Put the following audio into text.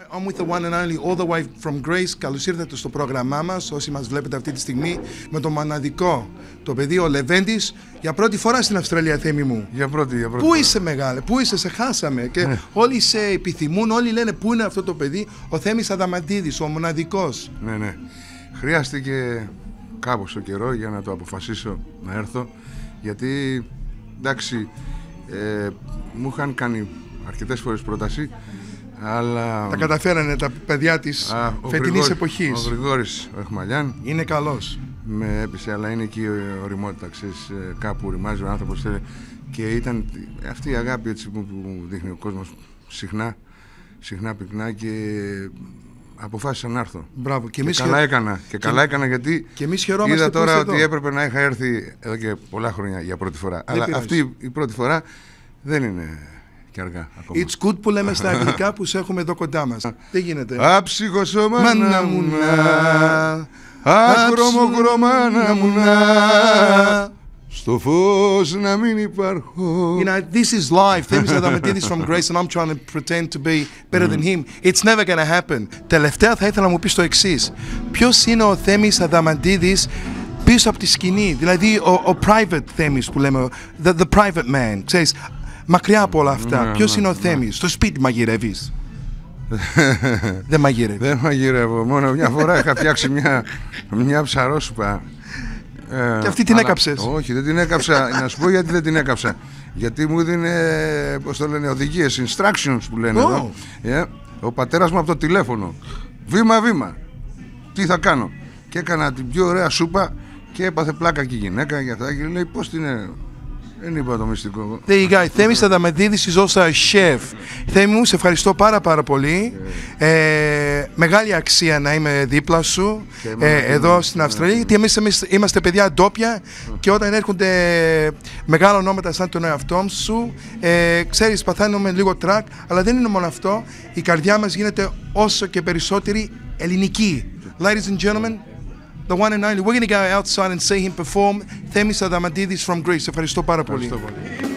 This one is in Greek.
I'm with the one and only, all the way from Greece. Καλώς ήρθατε στο πρόγραμμά μας, όσοι μας βλέπετε αυτή τη στιγμή, με το μοναδικό, το παιδί ο Λεβέντης, για πρώτη φορά στην Αυστραλία, Θέμη μου. Για πρώτη Πού φορά. είσαι, μεγάλε, πού είσαι, σε χάσαμε. Και όλοι σε επιθυμούν, όλοι λένε πού είναι αυτό το παιδί, ο Θέμης Αδαμαντίδης, ο μοναδικός. Ναι. Χρειάστηκε κάπως ο καιρό για να το αποφασίσω να έρθω, γιατί εντάξει, μου είχαν κάνει αρκετές φορές πρόταση, αλλά... Τα καταφέρανε τα παιδιά της φετινής εποχής. Ο Γρηγόρης ο Εχμαλιάν είναι καλός. Με έπεισε, αλλά είναι εκεί η ωριμότητα, ξέρεις, κάπου ρημάζει ο άνθρωπος, και ήταν αυτή η αγάπη έτσι, που δείχνει ο κόσμος συχνά πυκνά, και αποφάσισα να έρθω. Μπράβο. Και καλά έκανα, γιατί και εμείς χαιρόμαστε. Είδα τώρα ότι έπρεπε να είχα έρθει εδώ και πολλά χρόνια για πρώτη φορά. Αλλά αυτή η πρώτη φορά δεν είναι και αργά ακόμα. It's good που λέμε στα αγγλικά, που σε έχουμε εδώ κοντά μας. Τι γίνεται? Άψυχο σώμα να μου να, αχρώμο να μου να, στο φως να μην υπάρχω. You know, this is live. Themis Adamantidis from Greece, and I'm trying to pretend to be better than him. It's never going to happen. Τελευταία θα ήθελα να μου πεις το εξής. Ποιος είναι ο Θέμης Αδαμαντίδης πίσω από τη σκηνή? Δηλαδή ο private Θέμης που λέμε, the private man. Ξέρεις, μακριά από όλα αυτά. Ποιος είναι ο Θέμης? Στο σπίτι μαγειρεύεις? Δεν μαγειρεύεις? Δεν μαγειρεύω. Μόνο μια φορά είχα φτιάξει μια ψαρόσουπα. Και αυτή την έκαψες? Όχι, δεν την έκαψα. Να σου πω γιατί δεν την έκαψα. Γιατί μου έδινε, πώς το λένε, οδηγίες, instructions που λένε εδώ. Ο πατέρας μου από το τηλέφωνο. Βήμα. Τι θα κάνω? Και έκανα την πιο ωραία σούπα και έπαθε πλάκα και η γυναίκα για αυτά. Και λέει, πώς την είναι? Δεν είπα το μυστικό. There you go. Themis Adamantidis is also a chef. Θέμη μου, σε ευχαριστώ πάρα πολύ. Μεγάλη αξία να είμαι δίπλα σου εδώ στην Αυστραλία, γιατί εμείς είμαστε παιδιά ντόπια, και όταν έρχονται μεγάλα ονόματα σαν τον εαυτό σου, ξέρεις, παθαίνουμε λίγο τρακ, αλλά δεν είναι μόνο αυτό. Η καρδιά μας γίνεται όσο και περισσότερη ελληνική. Ladies and gentlemen, the one and only. We're going to go outside and see him perform. Themis Adamantidis from Greece. Ευχαριστώ πάρα πολύ.